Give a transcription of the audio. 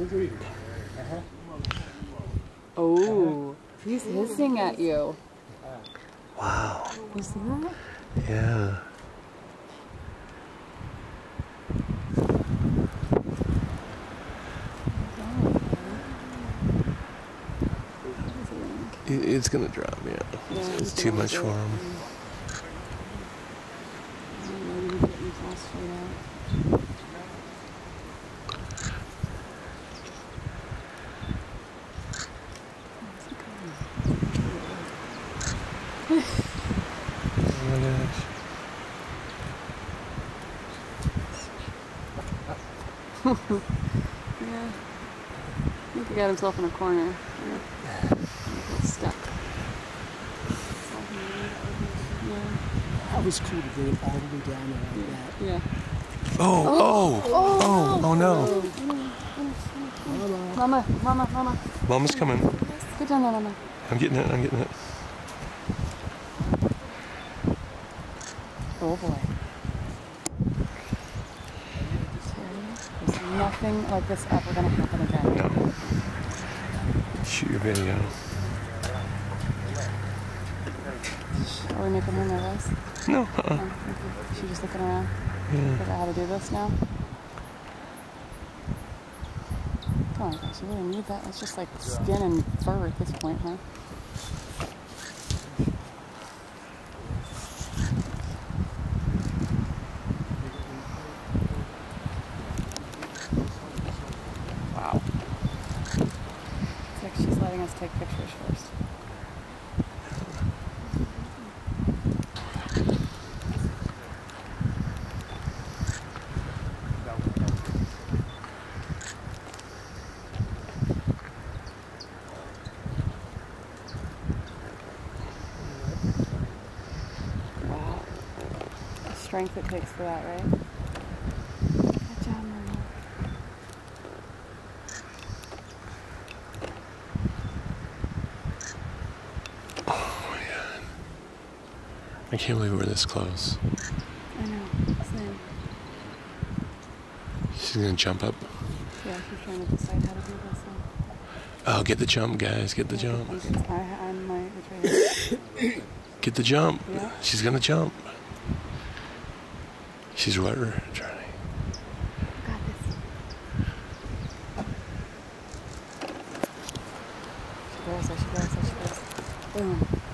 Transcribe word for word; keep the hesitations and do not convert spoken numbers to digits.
Oh, he's hissing at you. Wow. You see that? Yeah. It, it's gonna drop, yeah. Yeah, It's, it's he's too gonna much do for it. him. Maybe he's getting his all straight out. Oh my gosh. Yeah. I think he got himself in a corner. Yeah. He's stuck. Yeah. That was cool to get it all the way down there like that. Yeah. Oh, oh, oh, oh no. Mama, mama, mama. Mama's coming. Get down there, mama. I'm getting it, I'm getting it. Oh boy. There's nothing like this ever gonna happen again. No. Shoot your video. Are we making her nervous? No, uh-uh. Oh, okay. She's just looking around. Yeah. Figure out how to do this now. Oh my gosh, you really need that? It's just like skin and fur at this point, huh? Wow. It's like she's letting us take pictures first. Wow. The strength it takes for that, right? Good job, Mama. Oh my god. I can't believe we're this close. I know. Same. She's gonna jump up. Yeah, she's trying to decide how to do this. Oh, get the jump, guys. Get the Yeah, jump. I think it's, I, I'm my, it's right here. Get the jump. Yeah. She's gonna jump. She's right trying. Got this. She goes, there she goes, there she goes. Boom.